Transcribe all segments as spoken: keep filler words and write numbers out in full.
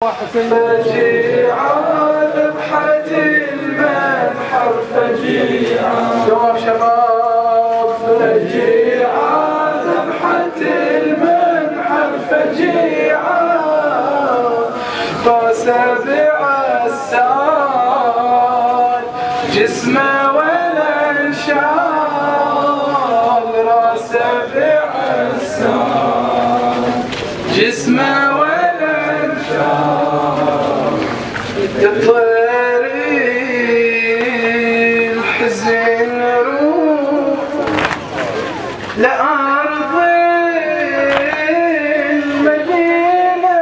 فجيعة ذبحة المنحر فجيعة جواب شباب فجيعة ذبحة المنحر فجيعة فسبع السال جسمه ولا انشال راس سبع السال جسمه يطيري الحزن روح لأرض المدينة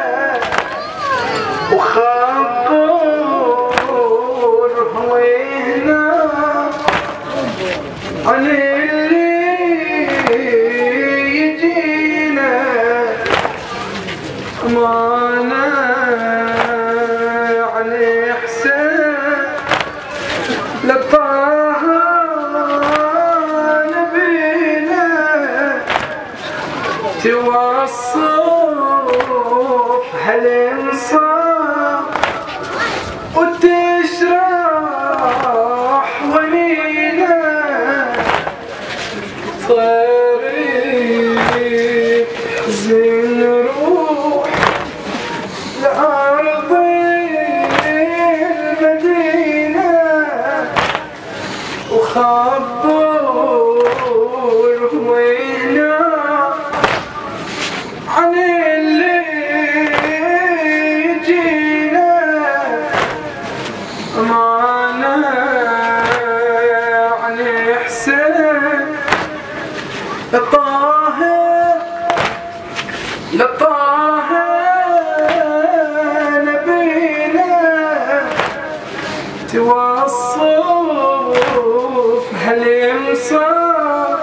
وخبر هوينا عن اللي يجينا أمانة لطه نبينا توصف هالانصاف وتشرح ونينا طريق زين روح لأرض خبر وينا عن اللي يجينا أمانة عن حسين الطاهر للطاهر نبينا توصف هالمصاب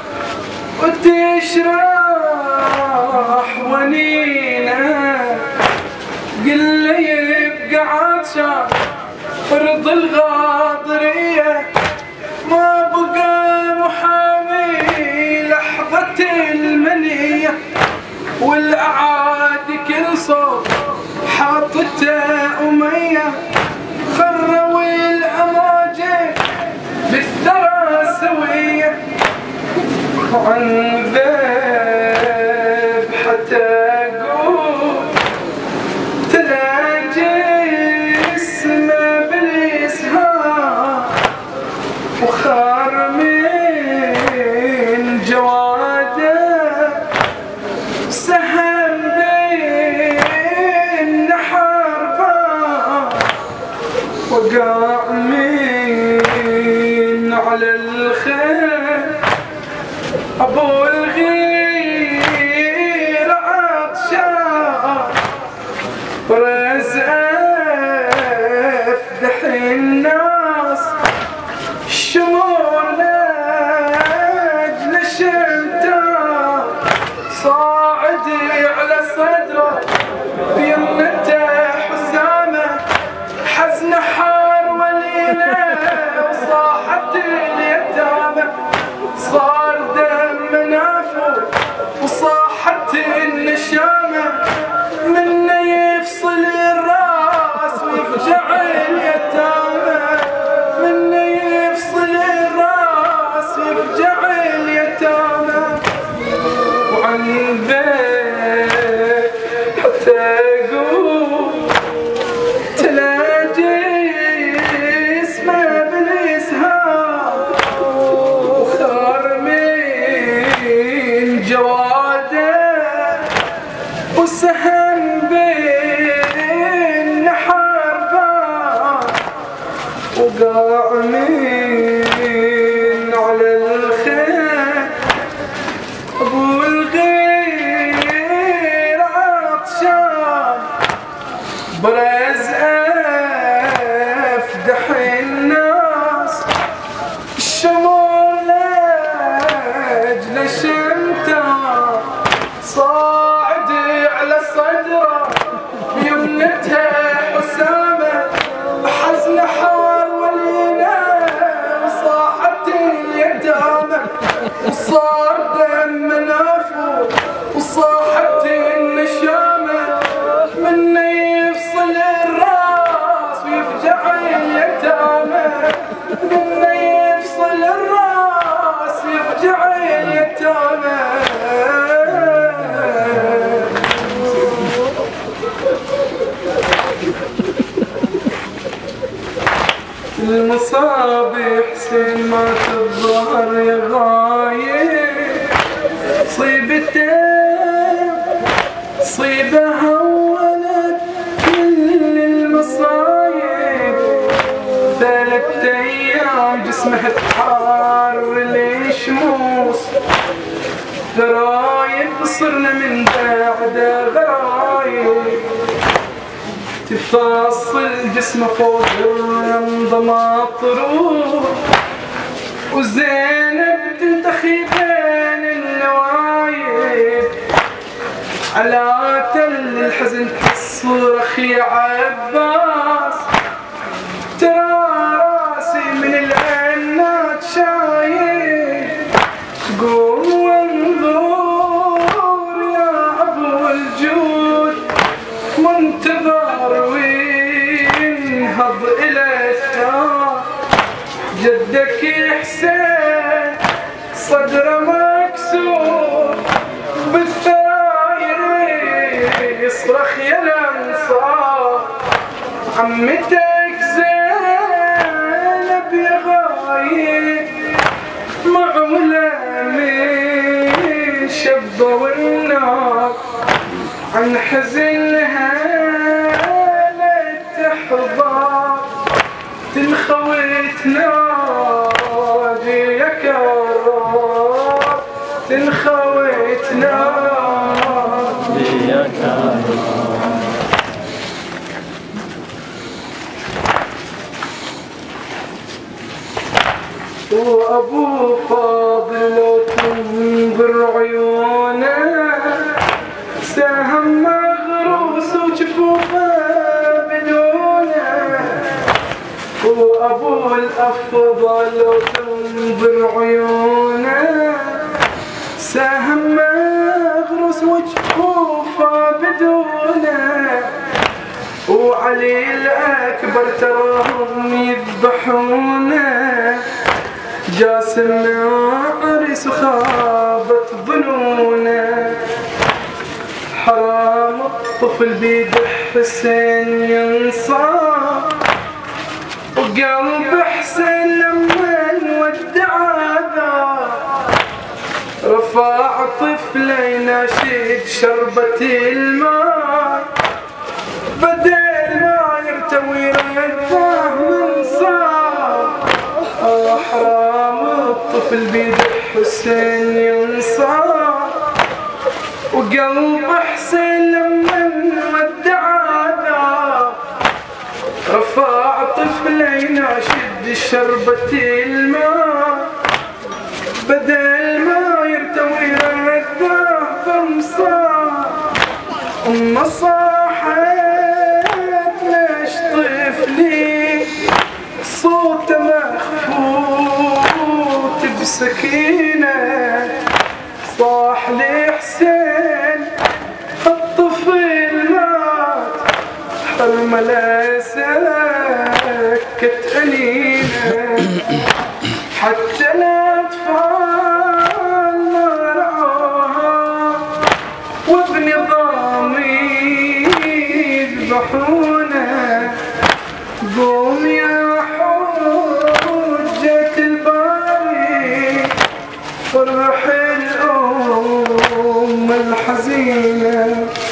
وتشرح ونينا قل لي يبقى عطشان ارض الغاضرية ما بقى محامي لحظة المنية والأعادي كل صوت حاطته أمية خروي الأماجد بالثرى سوية وعن ذبحة أقول تلاقي اسمه بالإسهام وخار من جواده سهم بين حربان وقع من على الخيل أبو الغير عطشان ورزقه أفدح الناس الشمور لأجل شمتان صاعدي على صدره بيمنته حسامه حزن حار وليله وصاحت اليتامى صار دم منافر وصاحت النشامه منه يفصل الراس ويفجع اليتامى منه يفصل الراس ويفجع اليتامى وعن ذا حتى اقول تلاقي اسمه بالإسهام وخار من جواده والسهم بين حربان وقع من على الخيل أبو الغير عطشان برزقه أفدح الناس الشمور لأجل شمتان صاعدي على صدره بيمنته حسامه حزن حار ولينا وصاحت اليتامى وصار دم منافور وصاحت النشامه مني لما يفصل الراس يفجع اليتامى. المصاب حسين مات الظهر يا غايب، صيبته صيبه هونت كل المصايب. ثلاث ايام جسمه تحار الشموس، غرايب صرنا من بعده غرايب. تفاصل جسمه فوق الرمضة مطروح، وزينب تنتخي بين النوايب. على تل الحزن تصرخ يا عباس، ترى راسي من العنات شايب. قوم وانظر يا ابو الجود، منتظر وينهض الى الثار. جدك حسين صدره مكسور، بالثرايا يصرخ يا الانصار. عمتك زينب يا غايب، معمولة من شبه والنار. عن حزنها لا تحضر، تنخوي تنادي يا كرار، تنخوي تنادي يا كرار. وابو فاضل لو تنظر عيونه، سهم مغروس وجفوفه بدونه. وابو الافضل لو تنظر عيونه، سهم مغروس وجفوفه بدونه. وعلي الاكبر تراهم يذبحونه، جاسم عريس وخابت ظنونه. حرام الطفل بيد حسين ينصاب، وقلب حسين لما ودع عذاب. رفع طفله يناشد شربة الماء، بدل ما يرتوي رده من صار. حرام الطفل بيد حسين ينصاب، وقلب حسين لما ودع عذاب. رفع طفله يناشد شربة الماء، بدل ما يرتوي رده بمصار. أمه صاحت ليش طفلي صوته مخفوت بسكينة. صاح لي حسين الطفل مات، حرمه لا سكت أنينه. حتى الأطفال ما رعوها، وابن ضامي يذبحونه. قوم يا حجة الباري، فرح الأم الحزينة.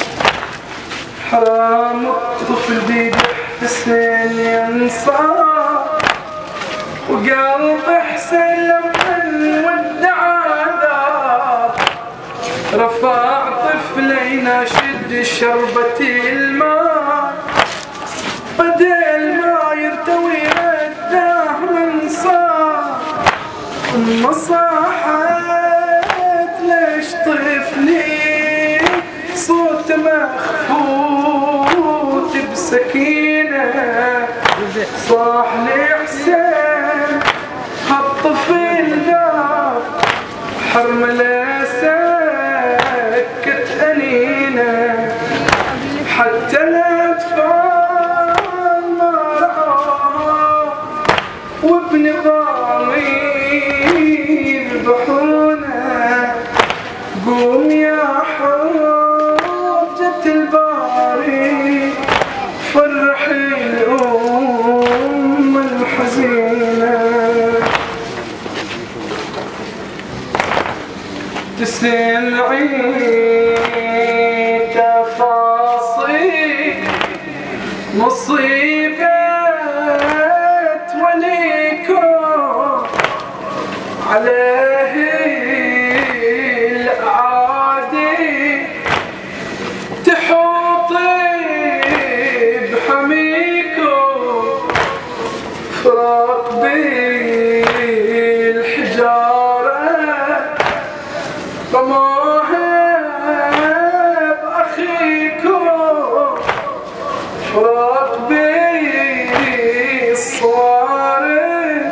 حرام الطفل بيد حسين ينصاب، وقلب حسين لما ودع عذاب. رفع طفله يناشد شربة الماء، بدل ما يرتوي رده من صار. أمه صاحت ليش طفلي صوته مخفوت بسكينة. صاح لي حسين هالطفل ذاب، حرمه لا سكت أنينه. حتى الأطفال ما رعوه، وابن تسمعي تفاصيل مصيبة وليكم عليه الأعادي تحوطي بحميكم فراق بالحجارة رماها بأخيكم فراق بالصوارم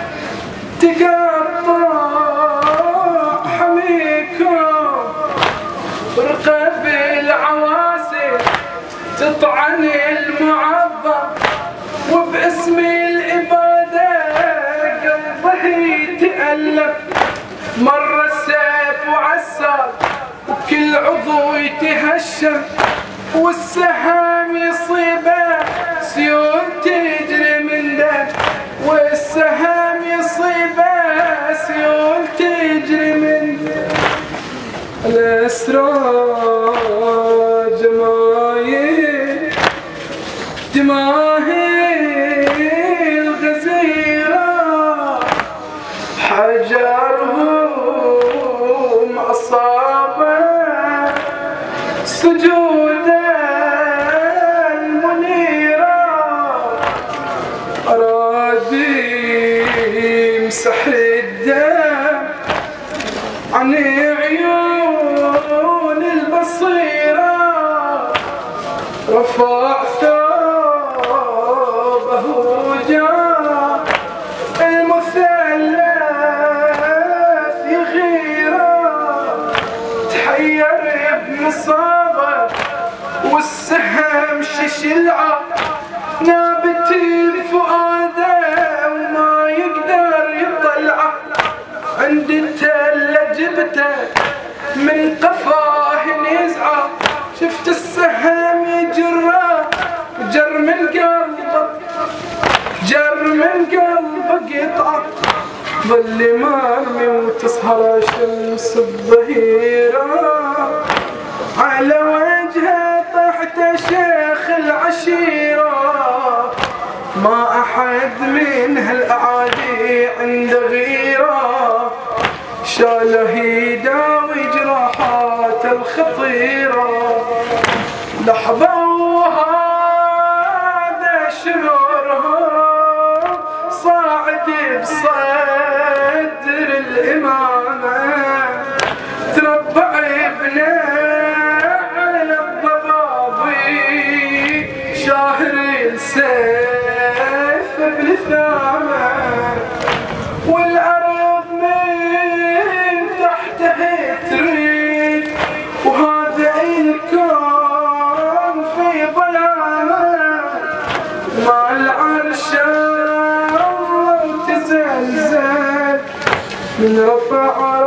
تقطع حميكم فرقة بالعواسي تطعن المعظم وباسم الإبادة قلبه يتألم مر السيف وعسر وكل عضو يتهشم والسهام يصيبه سيول تجري من دم والسهام يصيبه سيول تجري من دم الأسرى جمايل دماهي الغزيرة حجرهم أصابه سجود المنيرة أراد يمسح الدم عن عيون البصيرة رفع ثوبه وجاء المثلث يغيره تحير بمصابه والسهم ششلعه نابت فؤاده وما يقدر يطلعه عند التله جبته من قفاه نزعه شفت السهم يجره جر من قلبه جر من قلبه قطعه ظل مرمي وتصهر شمس الظهيره على وجهه طحت شيخ العشيره ما احد من هالاعادي عنده غيره شاله يداوي جراحات الخطيره لحظه وهذا شنورهم صاعد بصدر الامامه تربع ابنه على الضبابي شاهر السيف بلثامه والارض من تحته تريد وهذا الكون في ظلامه مع العرش الله تزلزل من رفع